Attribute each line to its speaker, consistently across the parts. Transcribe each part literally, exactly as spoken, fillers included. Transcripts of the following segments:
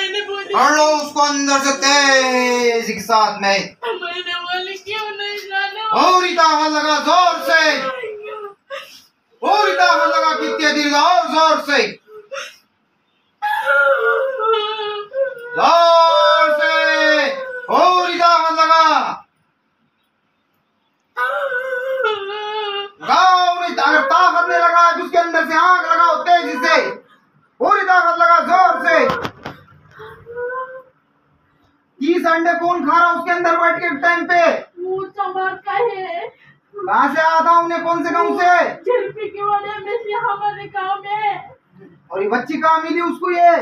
Speaker 1: मैंने बोली
Speaker 2: पढ़ लो उसको अंदर से तेज के साथ में।
Speaker 1: मैंने बोली क्यों नहीं जाना।
Speaker 2: और ताकत लगा जोर से, और ताकत लगा कितने दिन और जोर से, जोर से और ताकत लगा लगाओ। नहीं अगर ताकत नहीं लगा तो उसके अंदर से आग लगाओ तेजी से, पूरी ताकत लगा जोर से। तीस अंडे कौन खा रहा उसके अंदर बैठ के टाइम पे?
Speaker 1: वो चमर का है।
Speaker 2: कहाँ से आता उन्हें, कौन से गांव से?
Speaker 1: झिरपी की वजह में से हमारे गांव में।
Speaker 2: और ये बच्ची कहाँ मिली उसको? ये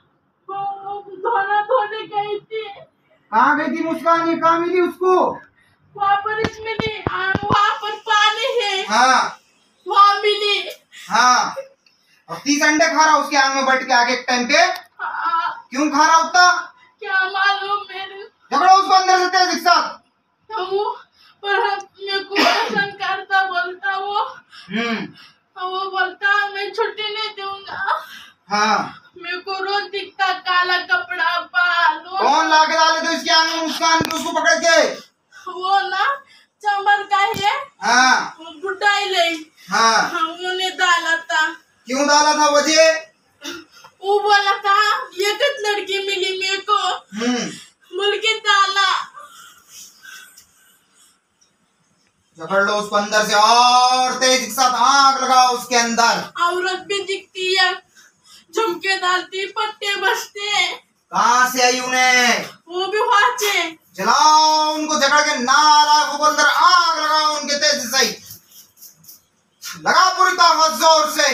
Speaker 1: धोना धोने गई थी।
Speaker 2: कहाँ गई थी मुस्कान? ये कहाँ मिली उसको?
Speaker 1: वहाँ पर इसमें नहीं, वहाँ पर पानी है।
Speaker 2: हाँ
Speaker 1: वहाँ मिली।
Speaker 2: हाँ। और तीस अंडे खा रहा उसके आंग में बैठ के आगे एक टाइम पे।
Speaker 1: हाँ,
Speaker 2: क्यों खा रहा उतना?
Speaker 1: क्या मालूम मेरे।
Speaker 2: झगड़ो उसको अंदर से तेज एक साथ।
Speaker 1: वो पर मेरे को पसंद करता बोलता वो।
Speaker 2: हम्म।
Speaker 1: वो बोलता मैं छुट्टी नहीं दूंगा।
Speaker 2: हाँ।
Speaker 1: मेरे को रोज दिखता काला कपड़ा बाल।
Speaker 2: कौन ला के डाले थे उसके आंग में मुस्कान के उसको पकड़ के?
Speaker 1: वो ना चंबल का है।
Speaker 2: हाँ।
Speaker 1: वो बुढ़ा ही ले।
Speaker 2: हाँ।
Speaker 1: हाँ, उन्हें डाला था।
Speaker 2: क्यों डाला था वजह?
Speaker 1: वो बोला था ये किस लड़की मिली मेरे को।
Speaker 2: हम्म।
Speaker 1: बोल के डाला।
Speaker 2: झगड़ लो उसको अंदर से और तेज के साथ आग लगाओ उसके अंदर।
Speaker 1: औरत भी दिखती है, झुमके डालती, पट्टे बजते।
Speaker 2: कहाँ से आई उन्हें?
Speaker 1: वो भी वहाँ से।
Speaker 2: जलाओ उनको, झगड़ के नाला को अंदर आग लगाओ उनके तेज से। लगा पूरी ताकत जोर से।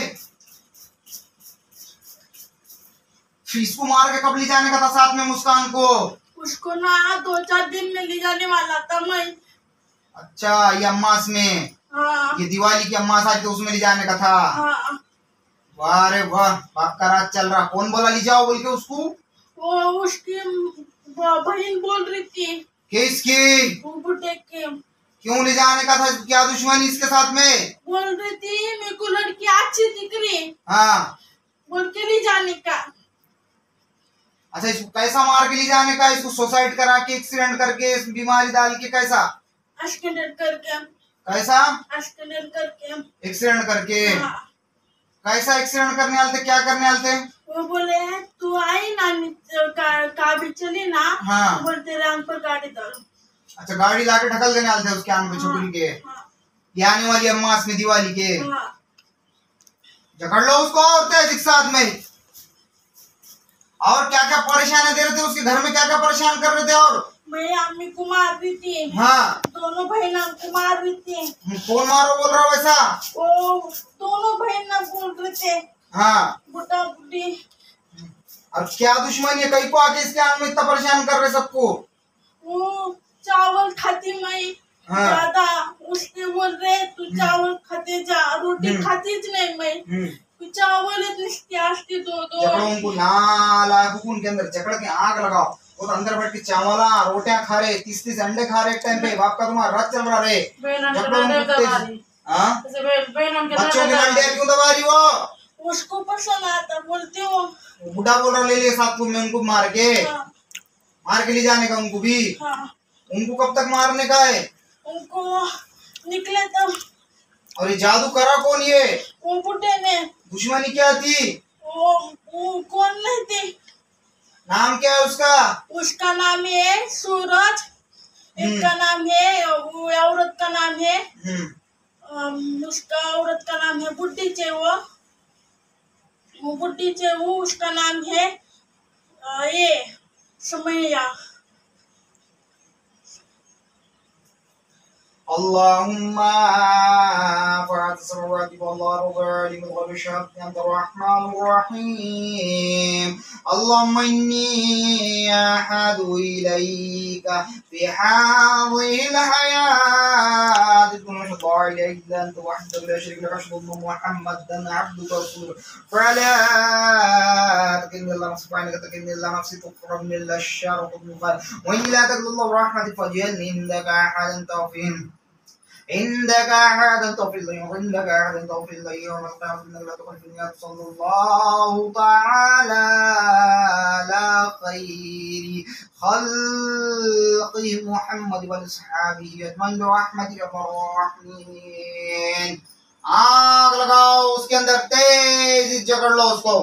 Speaker 2: इसको मार के कब ले जाने का था साथ में मुस्कान को?
Speaker 1: उसको ना दो चार दिन में ले जाने वाला था मैं।
Speaker 2: अच्छा, ये अम्मास में।
Speaker 1: हाँ।
Speaker 2: ये दिवाली की अम्मास आज तो उसमें ले जाने का था।
Speaker 1: हाँ।
Speaker 2: वाह रे वाह, पक्का राज चल रहा। कौन बोला ले जाओ बोल के उसको?
Speaker 1: वो उसकी बहन बोल रही थी।
Speaker 2: किसकी?
Speaker 1: वो बुढ़े के।
Speaker 2: क्यों ले जाने का था? क्या दुश्मनी इसके साथ में?
Speaker 1: बोल रही थी मेरे को लड़की अच्छी दिख रही।
Speaker 2: हाँ।
Speaker 1: बोल के ले जाने का।
Speaker 2: अच्छा, इसको कैसा मार के ले जाने का? इसको सुसाइड करा के, एक्सीडेंट करके, इस बीमारी डाल के, कैसा?
Speaker 1: एक्सीडेंट करके।
Speaker 2: कैसा?
Speaker 1: एक्सीडेंट करके।
Speaker 2: एक्सीडेंट करके।
Speaker 1: हाँ।
Speaker 2: कैसा एक्सीडेंट करने वाले थे? क्या करने वाले थे?
Speaker 1: वो बोले तू आई ना का, काबिल चली ना।
Speaker 2: हाँ।
Speaker 1: बोलते आंख पर गाड़ी डालो।
Speaker 2: अच्छा, गाड़ी लाके ढकल देने वाले थे उसके आंख पे छोकरी के।
Speaker 1: हाँ।
Speaker 2: ये आने वाली अम्मास में दिवाली के।
Speaker 1: हाँ।
Speaker 2: झगड़ लो उसको और तेज के साथ में। और क्या क्या परेशानी दे रहे थे उसके घर में? क्या क्या परेशान कर रहे थे? और
Speaker 1: मैं अम्मी को मार रही थी।
Speaker 2: हाँ।
Speaker 1: दोनों बहन को मार रही थी।
Speaker 2: कौन मारो बोल रहा वैसा?
Speaker 1: वो दोनों बहन बोल रहे थे।
Speaker 2: हाँ।
Speaker 1: बुढ़ा बुढ़ी।
Speaker 2: और क्या दुश्मनी है? कहीं को आके इसके आंख में इतना परेशान कर रहे सबको?
Speaker 1: वो चावल खाती मैं
Speaker 2: हाँ।
Speaker 1: ज्यादा। उसने बोल रहे तू चावल खाते जा, रोटी खाती नहीं मैं। तू चावल इतनी दो दो।
Speaker 2: झगड़ो उनको नाला हुकुन के अंदर झगड़ के आग लगाओ। और अंदर बैठ के चावला रोटियां खा रहे, तीस तीस अंडे खा रहे एक टाइम पे। बाप का तुम्हारा राज चल रहा रे। हाँ? बच्चों की लंडिया क्यों दबा रही हो?
Speaker 1: उसको पसंद आता बोलते हो।
Speaker 2: बुढ़ा बोल रहा ले ले साथ में उनको मार के।
Speaker 1: हाँ।
Speaker 2: मार के ले जाने का उनको भी।
Speaker 1: हाँ।
Speaker 2: उनको कब तक मारने का है?
Speaker 1: उनको निकले तब।
Speaker 2: और ये जादू करा कौन? ये
Speaker 1: वो बुढ़े ने।
Speaker 2: दुश्मनी क्या थी?
Speaker 1: वो, वो कौन नहीं थी?
Speaker 2: नाम क्या है उसका?
Speaker 1: उसका नाम है सूरज। एक का नाम है, वो औरत का नाम है। उसका औरत का नाम है बुढ़ी चे। वो वो बुढ़ी चे वो उसका नाम है आ, ये समैया।
Speaker 2: Allahumma fa'at samawati wallahu ghali min ghairi shay'in anta rahmanur rahim. Allahumma inni ahadu ilayka fi hadhihi al-hayat dun shadar illa anta wahdahu la sharika laka ashhadu anna muhammadan abduka wa rasuluhu fala takilni illa nafsika takilni illa nafsi tuqrab min ash-shar wa illa takilni rahmatik faj'alni indaka ahadan tawfin. عندك أحد تغفر لي عندك أحد تغفر لي يوم القيامة إنك لا تخلف الميعاد صلى الله تعالى على خير خلقه محمد وأصحابه أجمعين برحمتك يا أرحم الراحمين। आग लगाओ उसके अंदर, तेज जकड़ लो उसको।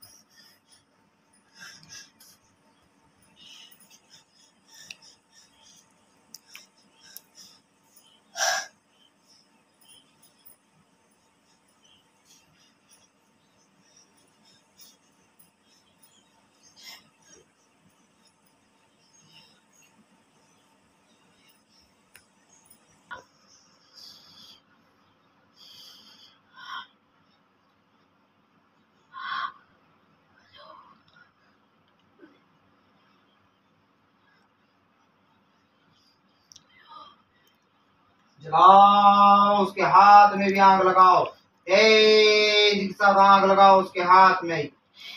Speaker 2: जलाओ उसके हाथ में भी आग लगाओ, तेज के साथ आग लगाओ उसके हाथ में।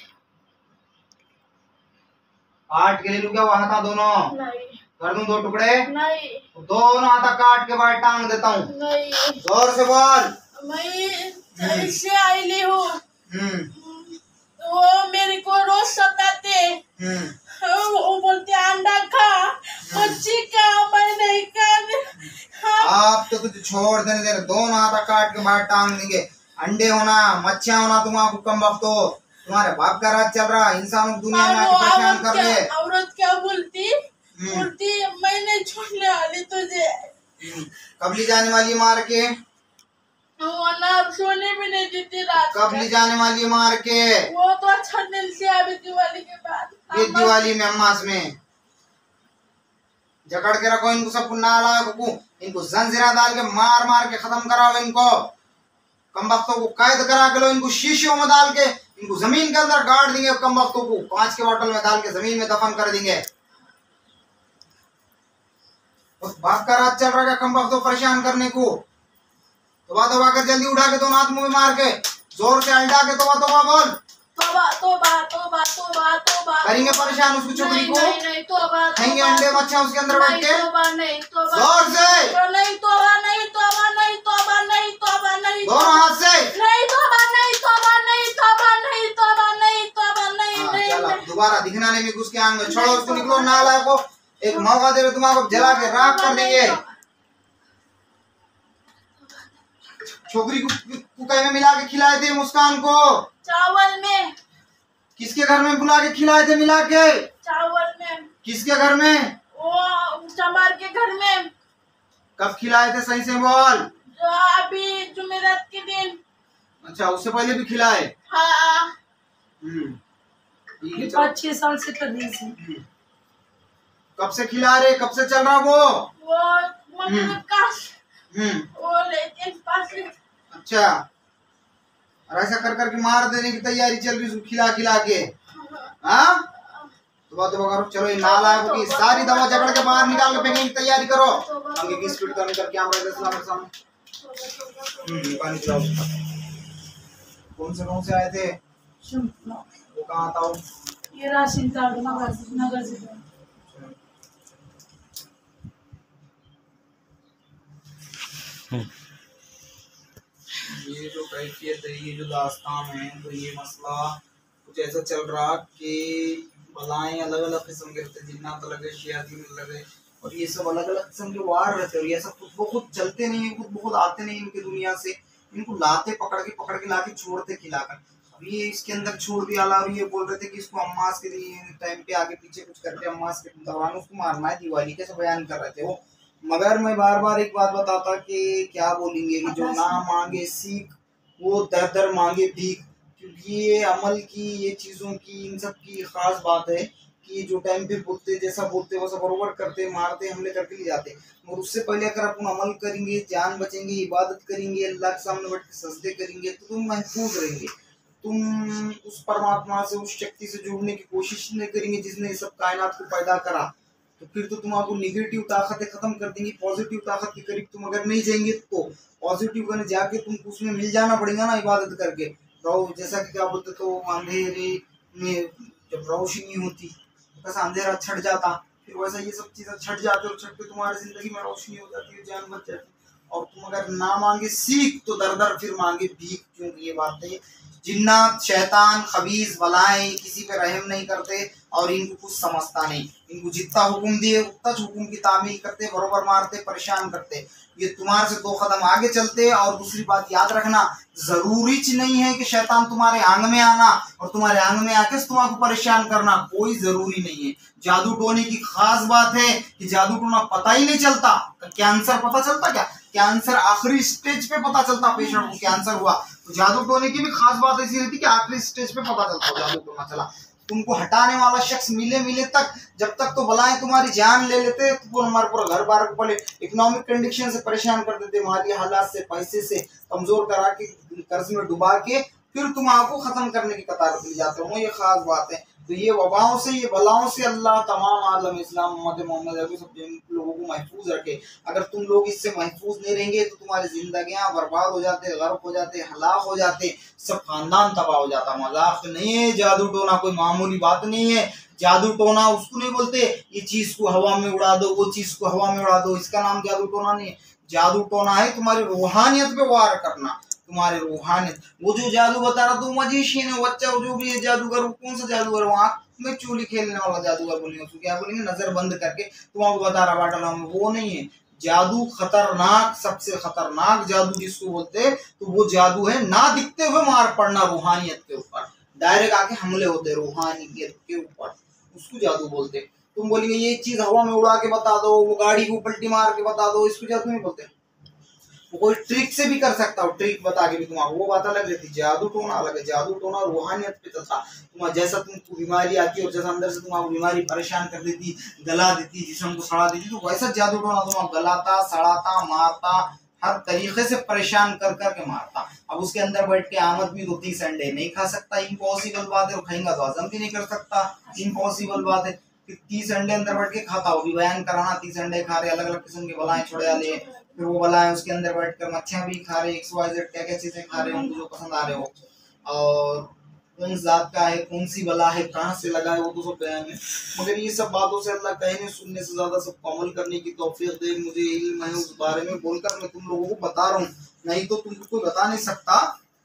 Speaker 2: काट के ले लूं क्या वो हाथा दोनों?
Speaker 1: नहीं।
Speaker 2: कर दूं दो टुकड़े?
Speaker 1: नहीं।
Speaker 2: दोनों हाथा काट के बाद टांग देता हूँ।
Speaker 1: नहीं।
Speaker 2: जोर से बोल।
Speaker 1: मैं इससे आईली हूँ,
Speaker 2: हम्म
Speaker 1: वो मेरे को रोज सताते,
Speaker 2: हम्म
Speaker 1: वो बोलते अंडा खा, मच्छी खा, मैं नहीं खा।
Speaker 2: आप तो तुझे छोड़ देने दे रहे, दोनों हाथा काट के बाहर टांग देंगे। अंडे होना, मच्छियां होना, तुम्हारा कम वक्त हो, तुम्हारे बाप का राज चल रहा, इंसान दुनिया में आके परेशान कर ले।
Speaker 1: औरत क्या बोलती बोलती मैं नहीं छोड़ने वाली तुझे।
Speaker 2: कब ले जाने वाली मार के?
Speaker 1: वो सोने भी नहीं देती रात।
Speaker 2: कब ले जाने वाली मार के?
Speaker 1: वो तो अच्छा दिन से अभी दिवाली के बाद।
Speaker 2: ये दिवाली में अम्मास में जकड़ के रखो इनको, सब नाला को इनको जंजीरा डाल के मार मार के खत्म कराओ इनको। कम वक्तों को कैद करा के लो इनको, शीशियों में डाल के इनको जमीन के अंदर गाड़ देंगे। कम वक्तों को कांच के बोतल में डाल के जमीन में दफन कर देंगे। उस बाप का राज चल रहा है कम वक्तों परेशान करने को। तोबा तोबा कर जल्दी उठा के दोनों हाथ मुंह में मार के जोर से अल्टा के तोबा तोबा बोल।
Speaker 1: तोबा तोबा तोबा तोबा तोबा।
Speaker 2: करेंगे परेशान उसको छोकरी को।
Speaker 1: नहीं नहीं तोबा।
Speaker 2: खाएंगे अंडे बच्चा उसके अंदर बैठ के।
Speaker 1: तोबा नहीं तोबा।
Speaker 2: जोर से।
Speaker 1: नहीं तोबा नहीं तोबा नहीं तोबा नहीं तोबा नहीं।
Speaker 2: दोनों हाथ से।
Speaker 1: नहीं तोबा नहीं तोबा नहीं तोबा नहीं तोबा नहीं तोबा नहीं नहीं।
Speaker 2: चलो दोबारा दिखनाने में घुस के आएंगे, छोड़ो उसको, निकलो नालायक को। एक मौका दे रहे तुम्हारा, जला के राख कर देंगे। छोकरी को कुकर में मिला के खिलाए थे मुस्कान को।
Speaker 1: चावल में।
Speaker 2: किसके घर में बुला के खिलाए थे मिला के?
Speaker 1: चावल में।
Speaker 2: किसके घर में?
Speaker 1: वो चमार के घर में।
Speaker 2: कब खिलाए थे सही से बोल।
Speaker 1: जो अभी जुमेरात के दिन।
Speaker 2: अच्छा उससे पहले भी खिलाए?
Speaker 1: हाँ।
Speaker 2: हम्म
Speaker 1: पाँच छह साल से कर रही थी।
Speaker 2: कब से खिला रहे, कब से चल रहा वो?
Speaker 1: वो मतलब काश
Speaker 2: हम्म
Speaker 1: वो लेके पास।
Speaker 2: अच्छा और ऐसा कर कर के मार देने की तैयारी चल रही है खिला खिला के। हाँ तो तो करो, चलो ये नालायकों की सारी दवा जकड़ के बाहर निकाल के फेंकने की तैयारी करो। आगे की स्पीड कम करके हमारे सामने हम्म पानी पिलाओ। कौन से कौन से आए थे वो, कहाँ था वो?
Speaker 1: ये राशन कार्ड नगर नगर से।
Speaker 2: ये जो कैफियत है, ये जो दास्तान है, तो ये मसला कुछ ऐसा चल रहा कि बलाएं अलग अलग किस्म के रहते, जिन्नात अलग है, शयातीन अलग है, और ये सब अलग अलग किस्म के वार रहते हैं। और ये सब खुद वो खुद चलते नहीं है, खुद बहुत आते नहीं इनके दुनिया से, इनको लाते पकड़ के पकड़ के लाके छोड़ते खिलाकर। अब ये इसके अंदर छोड़ दिया ला, और ये बोल रहे थे कि इसको अम्मास के लिए टाइम पे आगे पीछे कुछ करके अम्मास के दौरान उसको मारना है, दिवाली कैसे बयान कर रहे थे वो। मगर मैं बार बार एक बात बताता कि क्या बोलेंगे कि जो ना मांगे सीख वो दर दर मांगे भीख। क्योंकि ये अमल की, ये चीज़ों की, इन सब की खास बात है कि जो टाइम पे बोलते, जैसा बोलते वैसा बरोबर करते, मारते, हमले करके ले जाते। और उससे पहले अगर अपन अमल करेंगे, जान बचेंगे, इबादत करेंगे, अल्लाह के सामने बैठ के सजदे करेंगे, तो तुम महफूज रहेंगे। तुम उस परमात्मा से, उस शक्ति से जुड़ने की कोशिश नहीं करेंगे जिसने सब कायनात को पैदा करा, तो फिर तो तुम आपको निगेटिव ताकतें खत्म कर देंगी। पॉजिटिव ताकत के करीब तुम अगर नहीं जाएंगे तो पॉजिटिव करने जाके तुमको उसमें मिल जाना पड़ेगा ना, इबादत करके। तो जैसा कि क्या बोलते, तो अंधेरे में जब रोशनी होती तो कैसा अंधेरा छट जाता, फिर वैसा ये सब चीजें छट जाते और छट के तुम्हारी जिंदगी में रोशनी हो जाती है, जान बच जाती। और तुम अगर ना मांगे सीख तो दर दर फिर मांगे भीख। क्योंकि ये बातें जिन्नात, शैतान, खबीस, बलाएं किसी पे रहम नहीं करते और इनको कुछ समझता नहीं। इनको जितना हुक्म दिए उतना हुक्म की तामील करते, बरोबर मारते, परेशान करते। ये तुम्हारे से दो कदम आगे चलते। और दूसरी बात याद रखना, जरूरी नहीं है कि शैतान तुम्हारे आंग में आना और तुम्हारे आंग में आके तुम्हारे परेशान करना, कोई जरूरी नहीं है। जादू टोने की खास बात है कि जादू टोना पता ही नहीं चलता। कैंसर पता चलता क्या? कैंसर आखिरी स्टेज पे पता चलता पेशेंट को कैंसर हुआ। तो जादू टोने की भी खास बात ऐसी रहती कि आखिरी स्टेज पे पता चलता जादू टोना चला। तुमको हटाने वाला शख्स मिले मिले तक, जब तक तो बलाएं तुम्हारी जान ले लेते तो हमारे पूरा घर बार को पहले इकोनॉमिक कंडीशन से परेशान कर देते, माली हालात से, पैसे से कमजोर करा के, कर्ज में डुबा के फिर तुम आपको खत्म करने की कतार में जाते हो। ये खास बात है। तो ये वबाओं से, ये बलाओं से अल्लाह तमाम आलम इस्लाम उम्मत मोहम्मद सब लोगों को महफूज रखे। अगर तुम लोग इससे महफूज नहीं रहेंगे तो तुम्हारी जिंदगियां बर्बाद हो जाते, गर्क हो जाते, हलाक हो जाते, सब खानदान तबाह हो जाता। मजाक नहीं है जादू टोना, कोई मामूली बात नहीं है। जादू टोना उसको नहीं बोलते ये चीज को हवा में उड़ा दो, वो चीज को हवा में उड़ा दो, इसका नाम जादू टोना नहीं है। जादू टोना है तुम्हारी रूहानियत पे वार करना, तुम्हारे रूहानियत। वो जो जादू बता रहा तो मजीशियन है, बच्चा जो भी है जादूगर, वो कौन सा जादूगर? वहां में चूली खेलने वाला जादूगर बोलेंगे उसको, क्या बोलेंगे? नजर बंद करके तुम आपको बता रहा बाटा, वो नहीं है। जादू खतरनाक, सबसे खतरनाक जादू जिसको बोलते तो वो जादू है ना दिखते हुए मार पड़ना रूहानियत के ऊपर, डायरेक्ट आके हमले होते रूहानियत के ऊपर, उसको जादू बोलते। तुम बोलेंगे ये चीज हवा में उड़ा के बता दो, वो गाड़ी को पलटी मार के बता दो, इसको जादू नहीं बोलते। वो कोई ट्रिक से भी कर सकता हो, ट्रिक बता के भी तुम्हारा वो बात अलग रहती। जादू टोना अलग है। जादू टोना रूहानियत पे चलता। तुम्हारा जैसा तुमको बीमारी आती है और जैसा अंदर से तुम्हारा बीमारी परेशान कर देती, गला देती, जिस्म को सड़ा देती, तो वैसा जादू टोना तुम्हारा गलाता, सड़ाता, मारता, हर तरीके से परेशान कर करके मारता। अब उसके अंदर बैठ के आमद भी तो तीस अंडे नहीं खा सकता, इम्पॉसिबल बात है। और खाएंगा तो हजम भी नहीं कर सकता, इम्पॉसिबल बात है। तीस अंडे अंदर बैठ के खाता हो भी बयान कराना, तीस अंडे खा रहे, अलग अलग किस्म के बलाएं छोड़े ले, फिर वो बलाएं उसके अंदर बैठकर मच्छियां भी खा रहे, एक्स वाई जेड क्या क्या चीजें खा रहे, उनको जो पसंद आ रहे हो, और कौन जात का है, कौन सी बला है, कहाँ से लगा है, वो तो सब बयान है। मगर ये सब बातों से अल्लाह कहने सुनने से ज्यादा सबको अमल करने की तौफीक दे। मुझे इल्म है उस बारे में बोलकर मैं तुम लोगों को बता रहा हूँ, नहीं तो तुमको कोई बता नहीं सकता।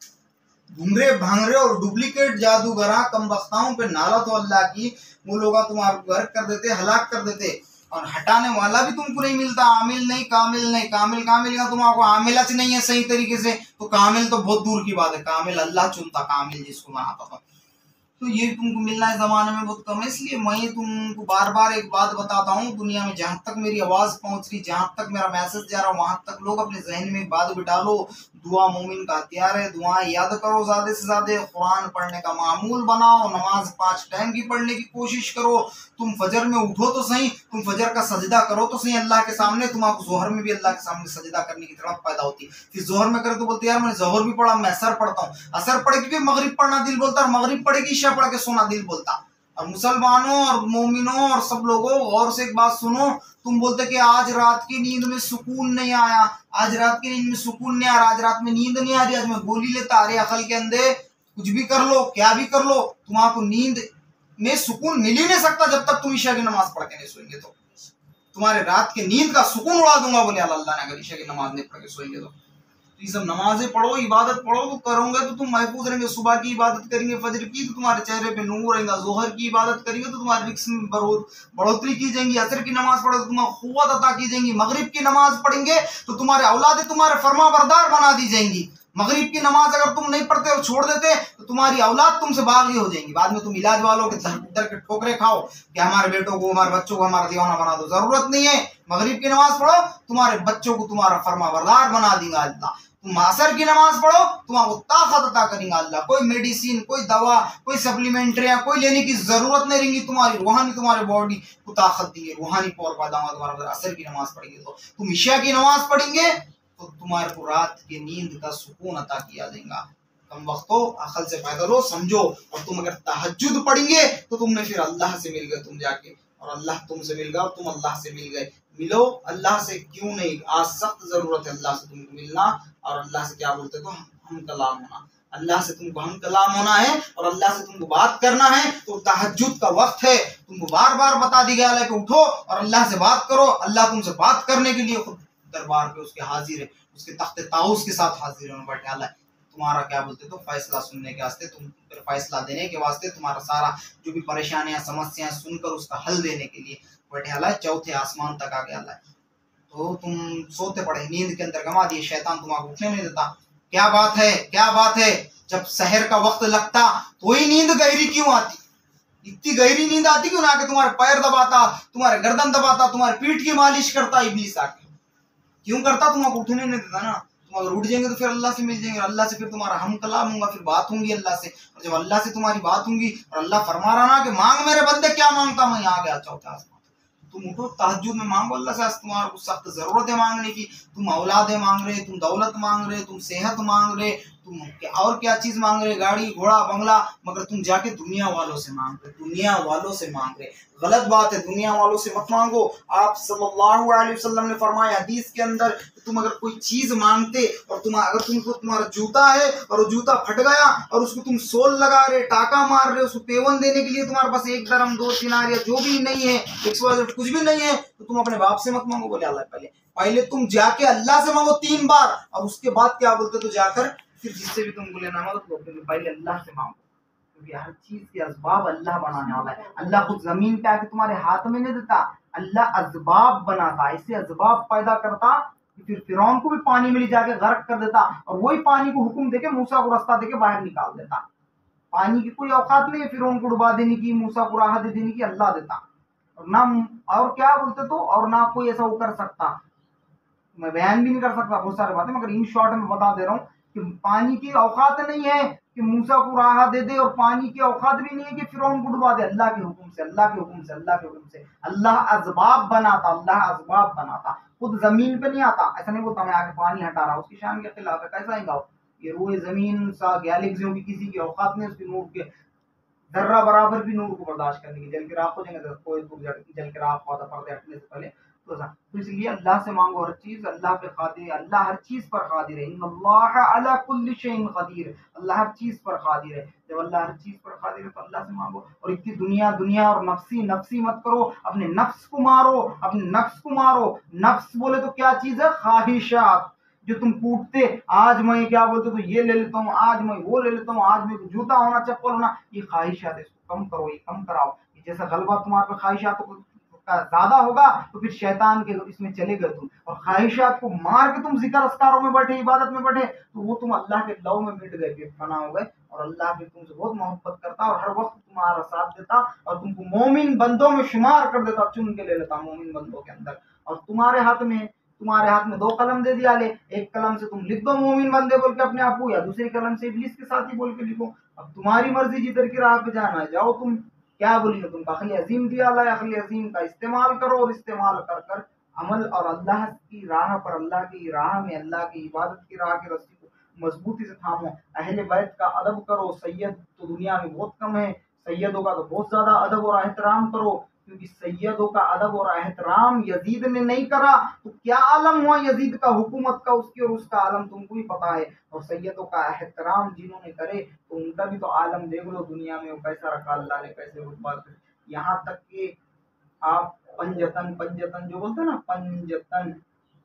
Speaker 2: घुमरे भांगरे और डुप्लीकेट जादूगरा कम बख्ताओं पे नाला तो अल्लाह की, वो लोग तुम्हारे घर कर देते, हलाक कर देते। और हटाने वाला भी तुमको नहीं मिलता, आमिल नहीं, कामिल नहीं। कामिल कामिल का तुम्हारा आमिला से नहीं है सही तरीके से, तो कामिल तो बहुत दूर की बात है। कामिल अल्लाह चुनता, कामिल जिसको बनाता था। तो ये तुमको मिलना है जमाने में बहुत कम है। इसलिए मैं तुमको बार बार एक बात बताता हूँ, दुनिया में जहां तक मेरी आवाज पहुंच रही, जहां तक मेरा मैसेज जा रहा है, वहां तक लोग अपने जहन में बात बिठा लो। दुआ मोमिन का हथियार है, दुआ याद करो ज्यादा से ज्यादा, कुरान पढ़ने का मामूल बनाओ, नमाज पांच टाइम की पढ़ने की कोशिश करो। तुम फजर में उठो तो सही, तुम फजर का सजदा करो तो सही अल्लाह के सामने। तुम्हारा जोहर में भी अल्लाह के सामने सजदा करने की तड़प पैदा होती। फिर जोहर में करे तो बोलते यार मैंने जोहर भी पढ़ा, मैं असर पढ़ता हूँ, असर पढ़ के मगरिब पढ़ना दिल बोलता, और मगरिब पढ़ेगी ईशा पढ़ के सोना दिल बोलता। और मुसलमानों और मोमिनों और सब लोगों गौर से एक बात सुनो, तुम बोलते कि आज रात की नींद में सुकून नहीं आया, आज रात की नींद में सुकून नहीं आ रहा, आज रात में नींद नहीं आ रही, आज मैं गोली लेता आ रही अकल के अंदर, कुछ भी कर लो, क्या भी कर लो, तुम्हारा नींद में सुकून मिल ही नहीं सकता जब तक तुम ईशा की नमाज पढ़ के नहीं सोएंगे। तो तुम्हारे रात के नींद का सुकून उड़ा दूंगा बोले अल्लाह ने, अगर ईशा की नमाज नहीं पढ़ के सोएंगे तो। ये सब नमाजें पढ़ो, इबादत पढ़ो, तो करोगे तो तुम महफूज रहेंगे। सुबह की इबादत करेंगे फजर की तो तुम्हारे चेहरे पे नूर रहेगा, जोहर की इबादत करेंगे तो तुम्हारे रिस्क में बढ़ोतरी की जाएंगी, असर की नमाज पढ़ो तो तुम्हें खुव्वत अता की जाएंगी, मगरिब की नमाज पढ़ेंगे तो तुम्हारे औलादें तुम्हारे फरमा बरदार बना दी जाएंगी। मगरिब की नमाज अगर तुम नहीं पढ़ते और छोड़ देते तो तुम्हारी औलाद तुमसे बागी हो जाएंगी। बाद में तुम इलाज वालों के दर के ठोकरे खाओ कि हमारे बेटों को, हमारे बच्चों को हमारा दीवाना बना दो। जरूरत नहीं है, मगरिब की नमाज पढ़ो, तुम्हारे बच्चों को तुम्हारा फरमा बरदार बना देगा अल्लाह। तुम असर की नमाज पढ़ो, तुम्हारा ताकत अता करेंगे अल्लाह। कोई मेडिसिन, कोई दवा, कोई सप्लीमेंट्रियां कोई लेने की जरूरत नहीं रहेगी। तुम्हारी रूहानी तुम्हारे बॉडी को ताकत देंगे, रूहानी पावर पैदा होगा तुम्हारा असर की नमाज पढ़ेंगे। तो तुम ईशा की नमाज पढ़ेंगे तो तुम्हारे को रात की नींद का सुकून अता किया जाएगा। कम वक्तो अकल से पैदा लो, समझो। और तुम अगर तहज्जुद पढ़ेंगे तो तुमने फिर अल्लाह से मिल गए तुम जाके, और अल्लाह तुमसे मिल गया और तुम अल्लाह से मिल गए। मिलो अल्लाह से, क्यों नहीं, आज सख्त जरूरत है अल्लाह से तुमको मिलना। और अल्लाह से क्या बोलते तो हम कलाम होना, अल्लाह से तुमको हम कलाम होना है और अल्लाह से तुमको बात करना है। तो तहज्जुद का वक्त है, तुमको बार बार बता दी गया है कि उठो और अल्लाह से बात करो। अल्लाह तुमसे बात करने के लिए खुद दरबार पे उसके हाजिर है, उसके तख्ते ताउस के साथ हाजिर है बैठे अल्लाह तुम्हारा क्या बोलते तो फैसला सुनने के वास्ते, तुम फिर फैसला देने के वास्ते, तुम्हारा सारा जो भी परेशानियां समस्याएं सुनकर उसका हल देने के लिए बैठे अल्लाह चौथे आसमान तक आ गया अल्लाह। तो तुम सोते पड़े, नींद के अंदर गंवा दिए, शैतान तुम्हारा उठने नहीं देता। क्या बात है, क्या बात है, जब सहर का वक्त लगता तो ही नींद गहरी क्यों आती, इतनी गहरी नींद आती क्यों ना कि तुम्हारे पैर दबाता, तुम्हारे गर्दन दबाता, तुम्हारे पीठ की मालिश करता इब्लीस आके, क्यों करता, तुम्हारा उठने नहीं देता ना। तुम अगर उठ जाएंगे तो फिर अल्लाह से मिल जाएंगे, अल्लाह से फिर तुम्हारा हम कलाम होगा, फिर बात होंगी अल्लाह से, और जब अल्लाह से तुम्हारी बात होंगी और अल्लाह फरमा रहा ना कि मांग मेरे बंदे, क्या मांगता, मैं आ गया चौथा आसमान, तुम उठो तहज्जुद में मांगो अल्लाह से, तुम्हारा कुछ सख्त जरूरत है मांगने की, तुम औलादे मांग रहे, तुम दौलत मांग रहे, तुम सेहत मांग रहे, तुम क्या और क्या चीज मांग रहे, गाड़ी घोड़ा बंगला, मगर तुम जाके दुनिया वालों से मांग रहे, दुनिया वालों से मांग रहे, गलत बात है, दुनिया वालों से मत मांगो। आप सल्लल्लाहु अलैहि वसल्लम ने फरमाया हदीस के अंदर, तुम अगर कोई चीज मांगते और तुम अगर तुमको तुम्हारा जूता है और वो जूता फट गया और उसको तुम सोल लगा रहे, टाका मार रहे, उसको पेवन देने के लिए तुम्हारे पास एक दरम दो दिनार या जो भी नहीं है, एक सौ कुछ भी नहीं है, तो तुम अपने बाप से मत मांगो, बोले अल्लाह पहले पहले तुम जाके अल्लाह से मांगो तीन बार, और उसके बाद क्या बोलते तो जाकर फिर जिससे भी तुम बोले ना मांगो तो पहले अल्लाह से मांगो, क्योंकि हर चीज के असबाब अल्लाह बनाने वाला है। अल्लाह खुद जमीन पे आके तुम्हारे हाथ में नहीं देता, अल्लाह असबाब बनाता, ऐसे असबाब पैदा करता कि फिर फिरौन को भी पानी में ले जाके गर्क कर देता, और वही पानी को हुक्म देके मूसा को रास्ता देके बाहर निकाल देता। पानी की कोई औकात नहीं है फिरौन को डुबा देने की, मूसा को राहत देने की, अल्लाह देता, और ना और क्या बोलते तो, और ना कोई ऐसा वो कर सकता, मैं बयान भी नहीं कर सकता बहुत सारी बातें, मगर इन शॉर्ट में बता दे रहा हूँ कि पानी की औकात नहीं है कि मूसा को राह दे दे, और पानी की औकात भी नहीं है कि फिरौन को डुबा दे, अल्लाह के हुक्म से, अल्लाह के हुक्म से, अल्लाह के हुक्म से। अल्लाह असबाब बनाता, अल्लाह असबाब बनाता, खुद जमीन पे नहीं आता, ऐसा नहीं बोलता मैं आके पानी हटा रहा, उसकी शान के खिलाफ है, कैसा आएगा ये रोए जमीन सा गैलेक्सियों की किसी की औकात नहीं उसकी नूर के जर्रा बराबर भी नूर को बर्दाश्त करने की, जल के राख हो जाएंगे, कोई जल के राख होता पर्दे हटने से पहले, तो इसलिए अल्लाह से मांगो हर चीज, अल्लाह पे कादिर है, अल्लाह हर चीज पर कादिर है, इन्नल्लाह अला कुल्ली शैइन कदीर, अल्लाह हर चीज पर कादिर है। जब अल्लाह हर चीज पर कादिर है तो अल्लाह से मांगो, और इतनी दुनिया दुनिया और नफ्सी नफ्सी मत करो, अपने नफ्स को मारो, अपने नफ्स को मारो। नफ्स बोले तो क्या चीज है, ख्वाहिशात, जो तुम कूटते, आज मैं क्या बोलते तो ये ले लेता हूँ, आज मैं वो ले लेता हूँ, आज मेरे को जूता होना, चप्पल होना, ये ख्वाहिशात है, इसको कम करो, ये कम कराओ। जैसा गलबा तुम्हारे पे ख्वाहिशात ज्यादा होगा तो फिर शैतान के इसमें चले गए तुम, और ख्वाहिशात को मार के तुम जिक्र अस्कारों में बैठे, इबादत में बैठे, तो वो तुम अल्लाह के लव में मिट गए, फना हो गए, और अल्लाह भी तुमसे बहुत मोहब्बत करता और हर वक्त तुम्हारा साथ देता और तुमको मोमिन बंदों में शुमार कर देता, चुन के ले लेता मोमिन बंदों के अंदर। और तुम्हारे हाथ में तुम्हारे हाथ में दो कलम दे दिया, ले एक कलम से तुम लिख दो मोमिन बंदे बोल के अपने आप को, या दूसरी कलम से इब्लीस के साथ ही बोल के लिखो। अब तुम्हारी मर्जी जिधर की राह पे जाना है जाओ, तुम क्या बोली ना, तुमको अखली अजीम दिया अल्लाह, अखली अजीम का इस्तेमाल करो, और इस्तेमाल कर कर अमल और अल्लाह की राह पर, अल्लाह की राह में, अल्लाह की इबादत की राह की रस्सी को मजबूती से थामो। अहले बैत का अदब करो, सैयद तो दुनिया में बहुत कम है, सैयदों का तो बहुत ज्यादा अदब और एहतराम करो, क्योंकि सैयदों का अदब और एहतराम यजीद ने नहीं करा तो क्या आलम हुआ यजीद का, हुकूमत का, उसकी और उसका आलम तुमको ही पता है। और सैयदों का एहतराम जिन्होंने करे तो उनका भी तो आलम देख लो दुनिया में, वो कैसा रखा अल्लाह ने, कैसे रुतबा, यहाँ तक कि आप पंजतन पंजतन जो बोलते हैं ना, पंजतन,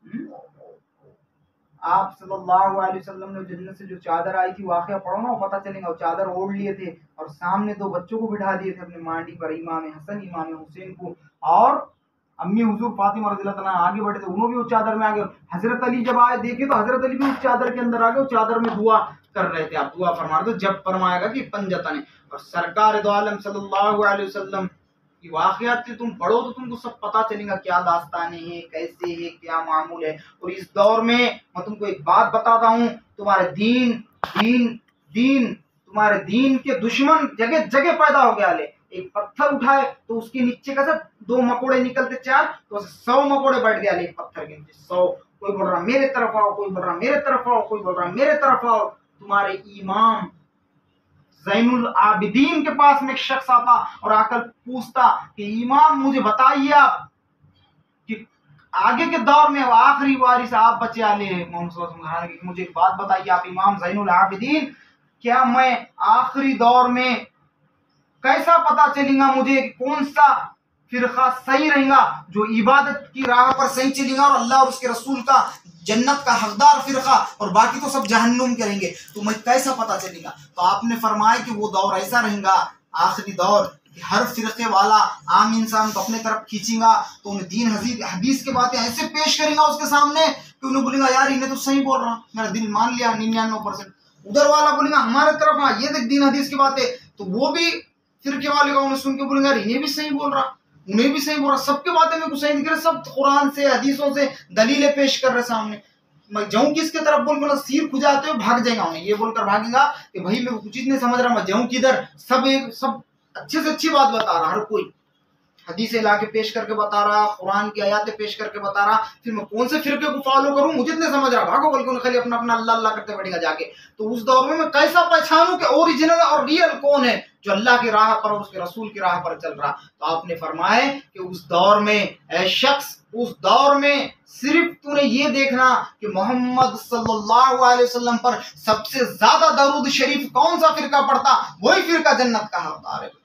Speaker 2: आप सल्लल्लाहु अलैहि वसल्लम ने जन्नत से जो चादर आई थी, वाकया पढ़ो ना, पता चलेगा। वो चादर ओढ़ लिए थे और सामने दो बच्चों को बिठा दिए थे अपने मांडी पर, इमाम हसन इमाम हुसैन को, और अम्मी हुजूर फातिमा रज़ियल्लाहु अन्हा आगे बढ़े थे, उन्होंने भी उस चादर में आ गए। हजरत अली जब आए देखे तो हजरत अली भी उस चादर के अंदर आ गए, चादर में दुआ कर रहे थे। आप दुआ फरमा दो जब फरमाएगा कि पंजतन, और सरकार दो आलम सल्लल्लाहु अलैहि वसल्लम की वाक़यात से तुम पढ़ो तो तुमको सब पता चलेगा, क्या दास्ताने हैं, कैसे है, क्या मामूल है। और इस दौर में मैं तुमको एक बात बताता हूँ, तुम्हारे दीन दीन दीन तुम्हारे दीन के दुश्मन जगह जगह पैदा हो गया। ले एक पत्थर उठाए तो उसके नीचे का सब दो मकोड़े निकलते, चार तो सौ मकोड़े बैठ गया, ले पत्थर के नीचे सौ। कोई बोल रहा मेरे तरफ आओ, कोई बोल रहा मेरे तरफ आओ, कोई बोल रहा मेरे तरफ आओ। तुम्हारे इमाम ज़ैनुल आबिदीन के पास में एक शख्स आता और आकर पूछता कि इमाम मुझे बताइए आप कि आगे के दौर में आखिरी वारिस आप बचे आले मोहम्मद सल्लल्लाहु अलैहि वसल्लम, मुझे एक बात बताइए आप इमाम ज़ैनुल आबिदीन, क्या मैं आखिरी दौर में कैसा पता चलेगा मुझे कौन सा फिरका सही रहेगा, जो इबादत की राह पर सही चलेगा और अल्लाह और उसके रसूल का जन्नत का हकदार फिरका, और बाकी तो सब जहन्नुम करेंगे, तो मैं कैसा पता चलेगा? तो आपने फरमाया कि वो दौर ऐसा रहेगा, आखिरी दौर, कि हर फिरके वाला आम इंसान को अपने तरफ खींचेगा, तो उन्हें दीन हदीस हदीस के बातें ऐसे पेश करेगा उसके सामने कि उन्हें बोलेगा यार इन्हें तो सही बोल रहा, मेरा दिल मान लिया निन्यानवे परसेंट। उधर वाला बोलेगा हमारे तरफ हाँ ये देख दीन हदीस की बातें, तो वो भी फिरके वाले का उन्हें सुन के बोलेगा इन्हें भी सही बोल रहा, उन्हें भी सही बोल रहा, सबके बातें में कुछ सही दिख रहे, सब कुरान से हदीसों से दलीलें पेश कर रहे सामने। मैं जाऊं किसके तरफ बोल बोला सिर खुजाते हुए भाग जाएगा, उन्हें ये बोलकर भागेगा कि भाई मेरे को कुछ नहीं समझ रहा, मैं जाऊं किधर, सब एक सब अच्छे से अच्छी बात बता रहा, हर कोई हदीसें ला के पेश करके बता रहा, कुरान की आयतें पेश करके बता रहा, फिर मैं कौन से फिरके को फॉलो करूं, मुझे नहीं समझ रहा, भागो बल्कि उन्हें खाली अपना अपना अल्लाह अल्लाह करते बैठेगा जाके। तो उस दौर में मैं कैसा पहचानूं कि ओरिजिनल और रियल कौन है जो अल्लाह की राह पर और उसके रसूल की राह पर चल रहा? तो आपने फरमाया कि उस दौर में ए शख्स, उस दौर में सिर्फ तूने ये देखना कि मोहम्मद सल्लल्लाहु अलैहि वसल्लम पर सबसे ज्यादा दरूद शरीफ कौन सा फिरका पढ़ता, वही फिरका जन्नत का हकदार है।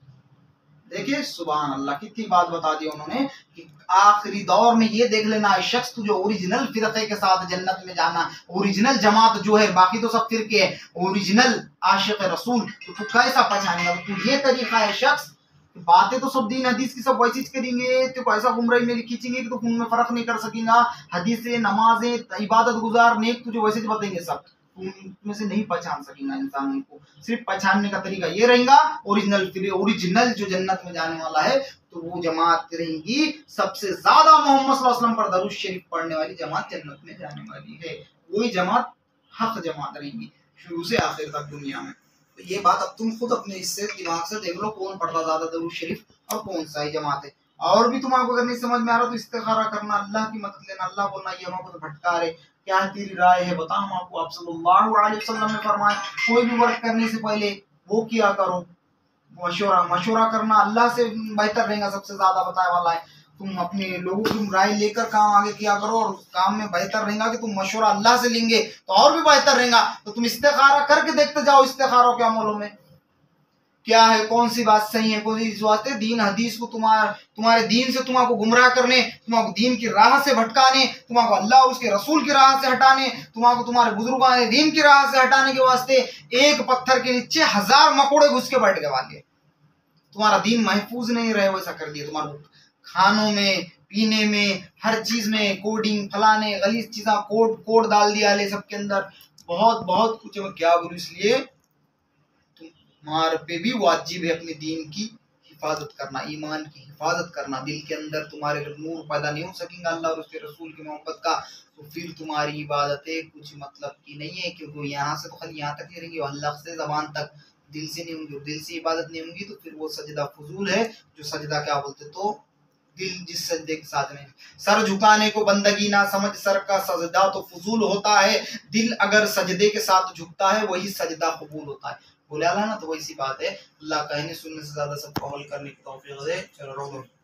Speaker 2: देखिए सुभान अल्लाह, कितनी बात बता दी उन्होंने कि आखिरी दौर में ये देख लेना है शख्स तुझे ओरिजिनल फिरके के साथ जन्नत में जाना, ओरिजिनल जमात जो है, बाकी तो सब फिरके है, ओरिजिनल आशिक रसूल, तो तू कैसा पहचानेगा? तो ये तरीका है शख्स, बातें तो सब दीन हदीस की सब वैसी करेंगे, तो ऐसा गुमराही में खींचेंगे कि तो उनमें फर्क नहीं कर सकेगा, हदीसें नमाजें इबादत गुजार नेक तुझे वैसे ही बताएंगे सब, में से नहीं पहचान सकेगा इंसान को। सिर्फ पहचानने का तरीका ये रहेगा ओरिजिनल, ओरिजिनल जो जन्नत में जाने वाला है, तो वो जमात रहेगी सबसे ज्यादा मोहम्मद सल्लल्लाहु अलैहि वसल्लम पर दरूद शरीफ पढ़ने वाली जमात जन्नत में जाने वाली है, वही जमात हक जमात रहेगी शुरू से आखिर तक दुनिया में। तो ये बात अब तुम खुद अपने इससे दिमाग से देख लो कौन पढ़ता ज्यादा दरूद शरीफ और कौन सा ही जमात है। और भी तुम्हारा अगर नहीं समझ में आ रहा तो इस्तिखारा करना, अल्लाह की मदद लेना, अल्लाह बोलना ये हमको तो भटका रहे, क्या है तेरी राय है बता, हम आपको आप सल्लल्लाहु अलैहि वसल्लम ने फरमाया कोई भी वर्क करने से पहले वो किया करो मशवरा, मशवरा करना अल्लाह से बेहतर रहेगा, सबसे ज्यादा बताया वाला है। तुम अपने लोगों की राय लेकर काम आगे किया करो, और काम में बेहतर रहेगा कि तुम मशवरा अल्लाह से लेंगे तो और भी बेहतर रहेगा। तो तुम इस्तिखारा करके देखते जाओ इस्तिखारों के अमलों में क्या है, कौन सी बात सही है, कौन सी बात है दीन हदीस को तुम्हारे तुम्हारे दीन से तुम्हारे गुमराह करने, तुम्हारे दीन की राह से भटकाने, तुम्हारे अल्लाह और उसके रसूल की राह से हटाने, तुम्हारे तुम्हारे बुजुर्गों ने दीन की राह से हटाने के वास्ते एक पत्थर के नीचे हजार मकोड़े घुस के बैठ गए वाले, तुम्हारा दीन महफूज नहीं रहे वैसा कर दिया। तुम्हारे खानों में पीने में हर चीज में कोडिंग फलाने गलीज चीजा कोड कोड डाल दिया ले सबके अंदर, बहुत बहुत कुछ। मैं क्या बोलूं, इसलिए तुम्हारे पे भी वाजिब है अपने दीन की हिफाजत करना, ईमान की हिफाजत करना। दिल के अंदर तुम्हारे अगर नूर पैदा नहीं हो सकेगा अल्लाह और उसके रसूल की मोहब्बत का, तो फिर तुम्हारी इबादतें कुछ मतलब की नहीं है, क्योंकि यहाँ से तो खाली यहाँ तक ही रहेंगी, अल्लाह से जबान तक, दिल से नहीं होंगी। दिल से इबादत नहीं होंगी तो फिर वो सजदा फजूल है। जो सजदा क्या बोलते, तो दिल जिस सजदे के साथ में, सर झुकाने को बंदगी ना समझ, सर का सजदा तो फजूल होता है, दिल अगर सजदे के साथ झुकता है वही सजदा कबूल होता है। बोला ना, तो वैसी बात है। अल्लाह कहने सुनने से ज्यादा सबको अमल करने की तौफीक दे। चलो रोको।